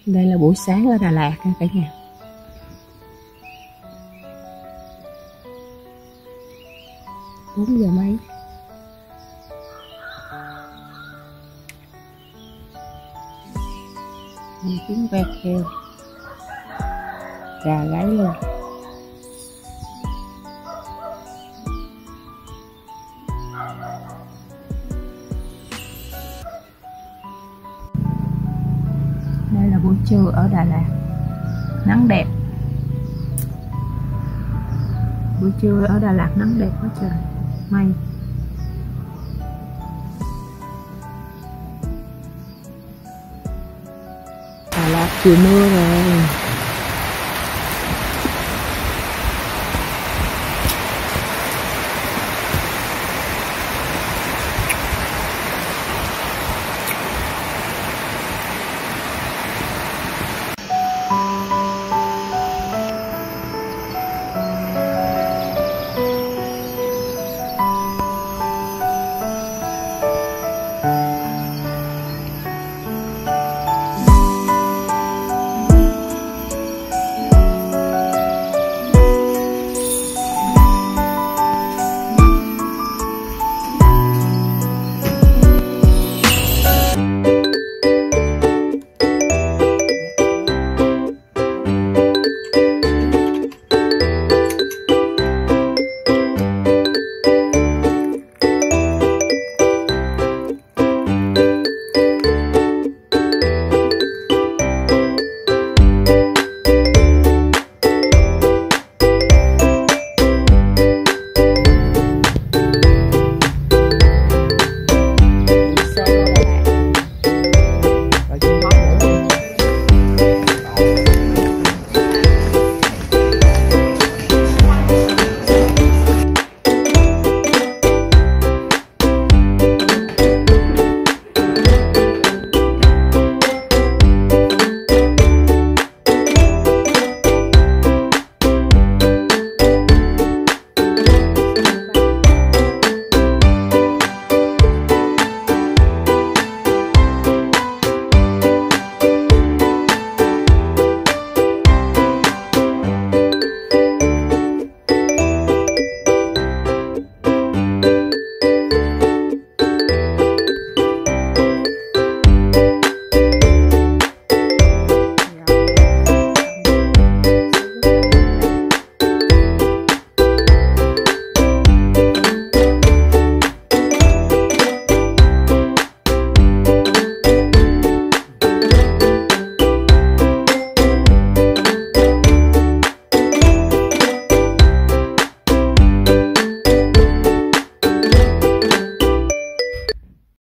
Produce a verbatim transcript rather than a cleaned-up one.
Đây là buổi sáng ở Đà Lạt nha cả nhà. Bốn giờ mấy. Nghe tiếng ve kêu, gà gáy luôn. Đây là buổi trưa ở Đà Lạt, nắng đẹp. Buổi trưa ở Đà Lạt nắng đẹp quá trời, mây. Đà Lạt chiều mưa rồi.